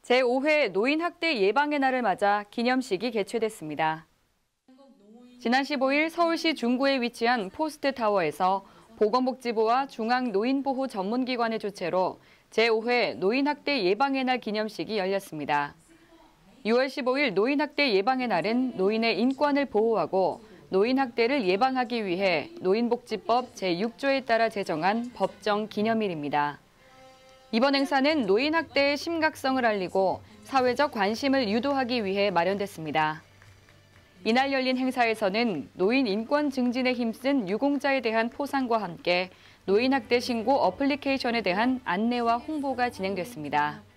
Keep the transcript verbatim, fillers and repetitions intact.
제오 회 노인학대 예방의 날을 맞아 기념식이 개최됐습니다. 지난 십오 일 서울시 중구에 위치한 포스트타워에서 보건복지부와 중앙노인보호 전문기관의 주최로 제오 회 노인학대 예방의 날 기념식이 열렸습니다. 유월 십오 일 노인학대 예방의 날은 노인의 인권을 보호하고 노인학대를 예방하기 위해 노인복지법 제육 조에 따라 제정한 법정 기념일입니다. 이번 행사는 노인학대의 심각성을 알리고 사회적 관심을 유도하기 위해 마련됐습니다. 이날 열린 행사에서는 노인 인권 증진에 힘쓴 유공자에 대한 포상과 함께 노인학대 신고 어플리케이션에 대한 안내와 홍보가 진행됐습니다.